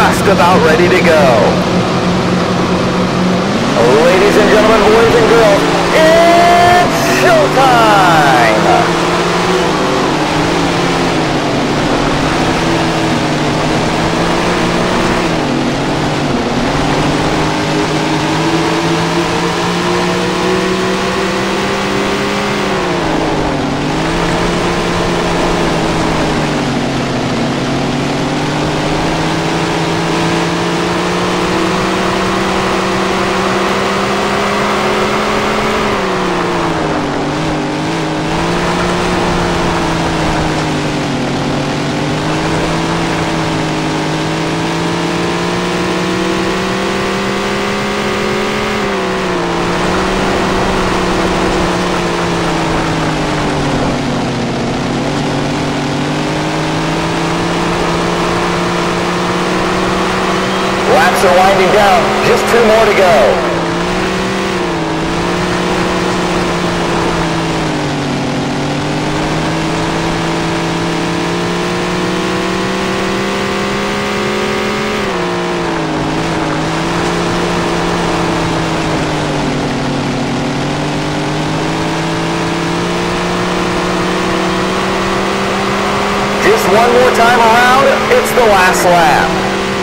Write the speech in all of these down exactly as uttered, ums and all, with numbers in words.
just about ready to go. Ladies and gentlemen, boys and girls, it's showtime! Laps are winding down, just two more to go. Just one more time around, it's the last lap.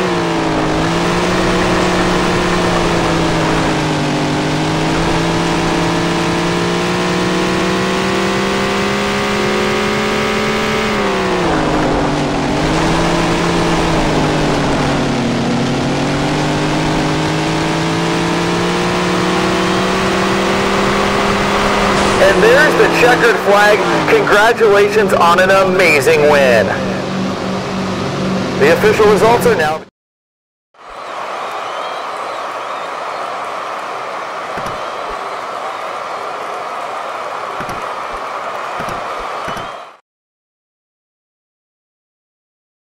And there's the checkered flag. Congratulations on an amazing win. The official results are now...